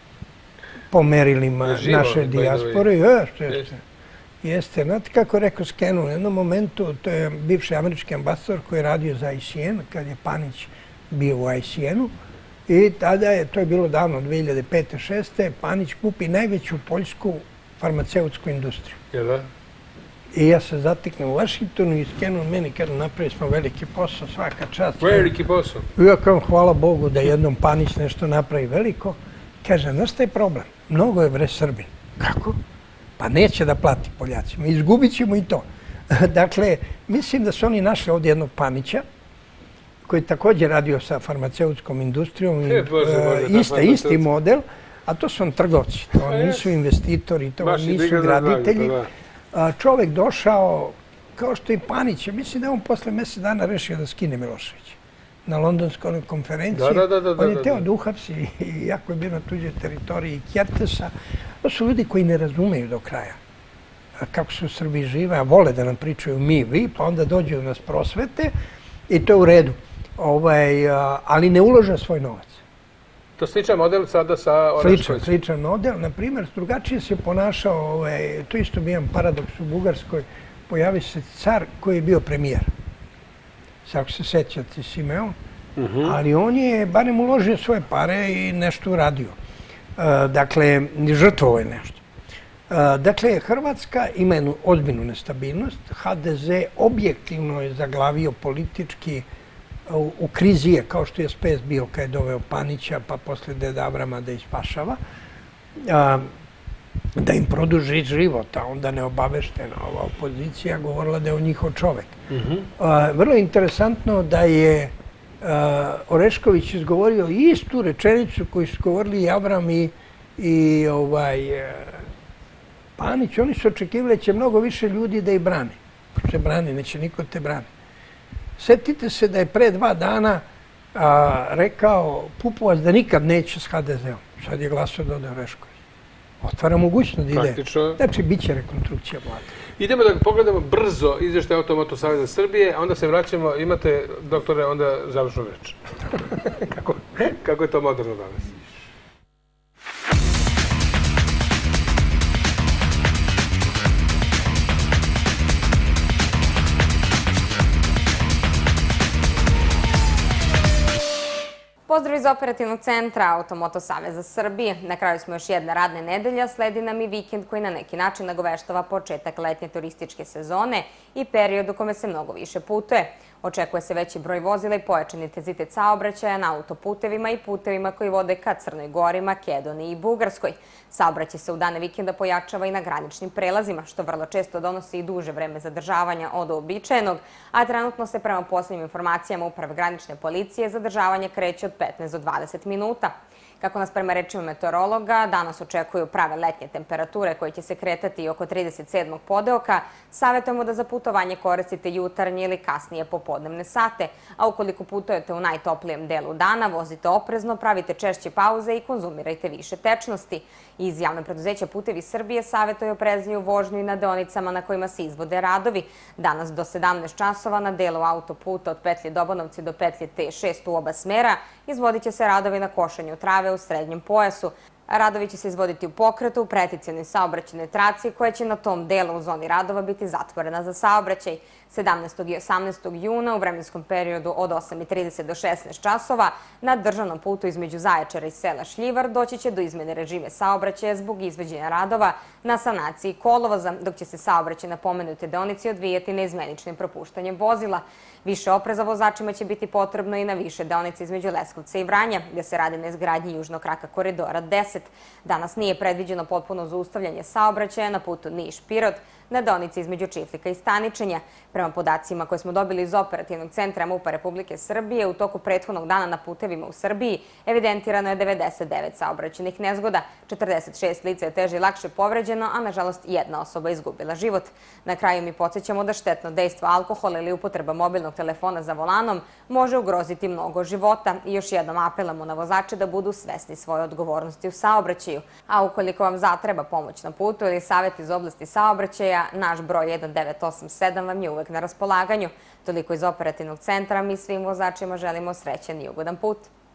po merilima Živo, naše by the way. dijaspore. Jeste, Jeste. jeste. Jeste. Znate kako je rekao Skenu, u jednom momentu, to je bivši američki ambasador koji je radio za I C N, kad je Panić bio u I C N-u. I tada je, to je bilo davno, dve hiljade pete šeste. Panić kupi najveću poljsku farmaceutsku industriju. Jel da? I ja se zateknem u Vašingtonu i Skenu meni kada napravili smo veliki posao, svaka čast. Veliki posao. I ja kažem, hvala Bogu da jednom Panić nešto napravi veliko. Kaže, znaš šta je problem? Mnogo je bre Srbin. Kako? Pa neće da plati Poljacima. Izgubit ćemo i to. Dakle, mislim da su oni našli ovdje jednog Panića, koji je također radio sa farmaceutskom industrijom. i, E, Bože, e, Bože, ta iste, isti farmaceutska. model, a to su on trgovci. To Pa nisu investitori, to Baš i nisu briga za graditelji. zdravlje, A, čovek došao, kao što i Panić, ja mislim da je on posle mjesec dana rešio da skine Miloševića na londonskoj konferenciji. Da, da, da, da, on je da, teo da. da uhapsi, i jako je bio na tuđoj teritoriji, i Kjertesa. To su ljudi koji ne razumeju do kraja a, kako se u Srbiji žive, a vole da nam pričaju mi, vi, pa onda dođu da nas prosvete i to je u redu. Ovaj, a, ali ne ulože svoj novac. To sličan model sada sa Sličan, Oreškovićem. sličan model. Naprimjer, drugačije se ponašao, ovaj, to isto bio jedan paradoks u Bugarskoj, pojavi se car koji je bio premijer. Sad ako se sećate Simeon, ali on je barem uložio svoje pare i nešto uradio. E, dakle, žrtvovao je nešto. E, dakle, Hrvatska ima jednu ozbiljnu nestabilnost. H D Z objektivno je zaglavio politički u, u krizi je, kao što je S P S bio kad je doveo Panića, pa posle Deda Avrama da ih spašava, a, da im produži život, a onda neobaveštena ova opozicija govorila da je on njihov čovek. A, vrlo je interesantno da je a, Orešković izgovorio istu rečenicu koju su govorili i Avram i, i ovaj, a, Panić. Oni su očekivali da će mnogo više ljudi da ih brane. Pa se brani, neće niko te brani. Sjetite se da je pre dva dana a, rekao Pupovac da nikad neće s H D Z-om. Sad je glasao da ode Orešković. Otvara mogućnost da ide. Praktično. Znači, bit će rekonstrukcija vlade. Idemo da pogledamo brzo izvještaj Automoto Saveza Srbije, a onda se vraćamo, imate, doktore, onda završnu reč. kako, kako je to moderno danas? Pozdrav iz operativnog centra Automoto Saveza Srbije. Na kraju smo još jedne radne nedelje, sledi nam i vikend koji na neki način nagoveštava početak letnje turističke sezone i period u kome se mnogo više putuje. Očekuje se veći broj vozila i pojačan intenzitet saobraćaja na autoputevima i putevima koji vode ka Crnoj Gori, Makedoniji i Bugarskoj. Saobraćaj se u dane vikenda pojačava i na graničnim prelazima, što vrlo često donosi i duže vreme zadržavanja od uobičajenog, a trenutno se prema posljednjim informacijama Uprave granične policije zadržavanje kreće od petnaest do dvadeset minuta. Kako nas prema rečima meteorologa, danas očekuju prave letnje temperature koje će se kretati oko trideset sedmog podeoka. Savjetujemo da za putovanje koristite jutarnje ili kasnije popodnevne sate, a ukoliko putujete u najtoplijem delu dana, vozite oprezno, pravite češće pauze i konzumirajte više tečnosti. Iz javnog preduzeća Putevi Srbije savjetuju oprezniju vožnju i na deonicama na kojima se izvode radovi. Danas do sedamnaest časova na delu autoputa od petlje Dobanovci do petlje T šest u oba smera izvodit će se radovi na košenju trave u srednjem pojasu. Radovi će se izvoditi u pokretu, preticijalnoj saobraćajnoj traci koja će na tom delu u zoni radova biti zatvorena za saobraćaj. sedamnaestog i osamnaestog juna u vremenskom periodu od osam i trideset do šesnaest časova na državnom putu između Zaječara i sela Šljivar doći će do izmene režime saobraćaja zbog izvođenja radova na sanaciji kolovoza, dok će se saobraćaj na pomenute deonici odvijati neizmeničnim propuštanjem vozila. Više opreza vozačima će biti potrebno i na više deonice između Leskovca i Vranja, gde se radi na izgradnji južnog kraka koridora deset. Danas nije predviđeno potpuno zaustavljanje saobraćaja na putu Niš-Pirot, na deonici između Čiflika i Staničenja. Prema podacima koje smo dobili iz operativnog centra MUP-a Republike Srbije, u toku prethodnog dana na putevima u Srbiji evidentirano je devedeset devet saobraćajnih nezgoda, četrdeset šest lica je teže i lakše povređeno, a nažalost jedna osoba izgubila život. Na kraju mi podsjećamo da štetno dejstvo alkohola ili upotreba mobilnog telefona za volanom može ugroziti mnogo života i još jednom apelamo na vozače da budu svesni svoje odgovornosti u saobraćaju. A ukoliko vam zatreba pomoć na putu ili savjet iz oblasti saobraćaja, naš broj jedan devet osam sedam vam je uvek na raspolaganju. Toliko iz operativnog centra, mi svim vozačima želimo srećan i ugodan put.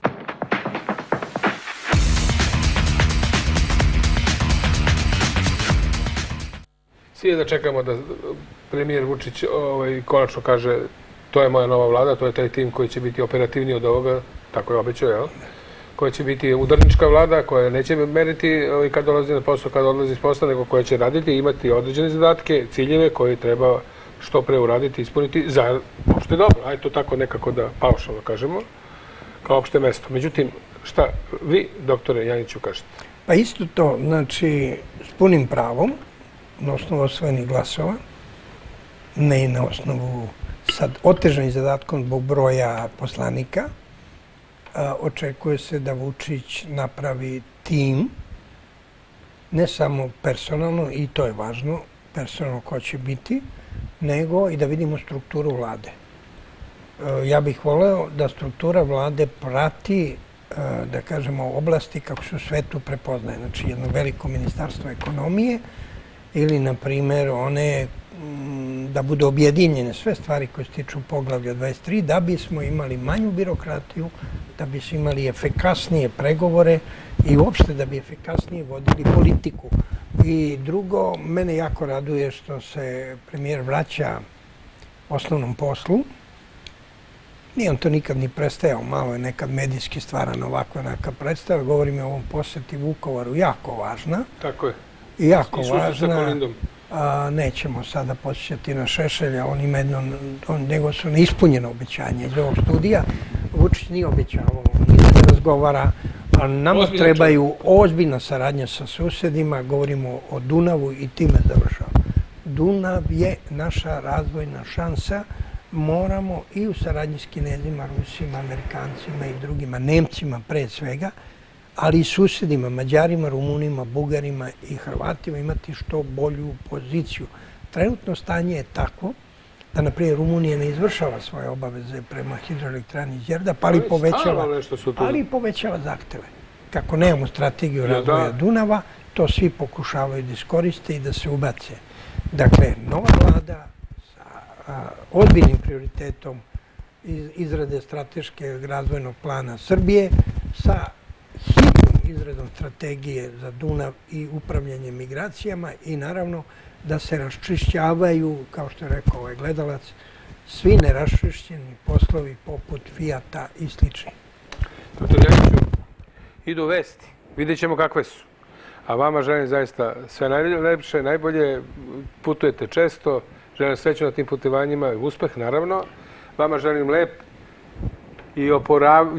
Svi je da čekamo da premijer Vučić konačno kaže to je moja nova vlada, to je taj tim koji će biti operativniji od ovoga, tako je obećao, jel? Koja će biti udarnička vlada, koja neće meriti kad dolazi na posao, kad odlazi iz posla, nego koja će raditi i imati određene zadatke, ciljeve koje treba što pre uraditi, ispuniti za opšte dobro. Ajde to tako nekako da paušalno kažemo, kao opšte mesto. Međutim, šta vi, doktore Janjiću, kažete? Pa isto to, znači, s punim pravom, na osnovu osvojenih glasova, ne i na osnovu sad otežanih zadatkom zbog broja poslanika, očekuje se da Vučić napravi tim, ne samo personalno, i to je važno, personalno ko će biti, nego i da vidimo strukturu vlade. Ja bih voleo da struktura vlade prati, da kažemo, oblasti kako se u svetu prepoznaje. Znači, jedno veliko ministarstvo ekonomije ili, na primjer, one da budu objedinjene sve stvari koje se tiču poglavlja dvadeset tri, da bismo imali manju birokratiju, da bismo imali efikasnije pregovore i uopšte da bi efikasnije vodili politiku. I drugo, mene jako raduje što se premijer vraća osnovnom poslu. Nije on to nikad ni prestajao, malo je nekad medijski stvaran ovako neka predstava. Govorim o ovom posjeti Vukovaru, jako važna. Tako je. I jako važna. Nećemo sada posjećati na Šešelja, on ima jedno, nego su neispunjeno obećanje iz ovog studija. Vučić nije obećavao, nije da razgovara, a nama trebaju ozbiljna saradnja sa susedima, govorimo o Dunavu i time završava. Dunav je naša razvojna šansa, moramo i u saradnji s Kinezima, Rusima, Amerikancima i drugima, Nemcima pre svega, ali i susedima, Mađarima, Rumunima, Bugarima i Hrvatima imati što bolju poziciju. Trenutno stanje je takvo da, na primjer, Rumunija ne izvršava svoje obaveze prema hidroelektrani Đerdap, ali i povećava zahteve. Kako nemamo strategiju razvoja Dunava, to svi pokušavaju da iskoriste i da se ubace. Dakle, nova vlada sa ozbiljnim prioritetom izrade strateškog razvojnog plana Srbije, sa hitnom izradom strategije za Dunav i upravljanje migracijama i naravno da se raščišćavaju, kao što je rekao ovaj gledalac, svi neraščišćeni poslovi poput Fijata i slični. Doktor Janjiću, idu vesti, vidjet ćemo kakve su. A vama želim zaista sve najlepše, najbolje, putujete često, želim sreću na tim putovanjima i uspeh, naravno. Vama želim lep i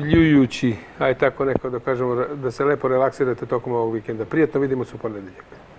oporavljujući, aj tako neko da kažemo, da se lepo relaksirate tokom ovog vikenda. Prijetno, vidimo se u ponedeljak.